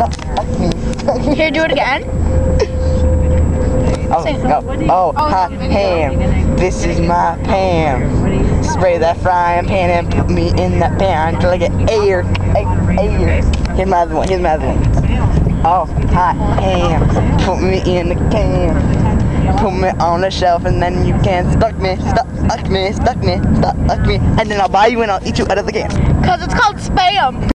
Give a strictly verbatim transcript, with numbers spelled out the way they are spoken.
stop, fuck me, fuck me. Here, do it again. Oh, oh, oh, hot ham. This is my Pam. Spray that frying pan and put me in that pan until I get air, air, air. Here's my other one, here's my other one. Oh, hot ham. Put me in the can. Put me on the shelf and then you can stuck me, stuck, stuck me, stuck me, stuck, stuck me. And then I'll buy you and I'll eat you out of the can. Cause it's called Spam.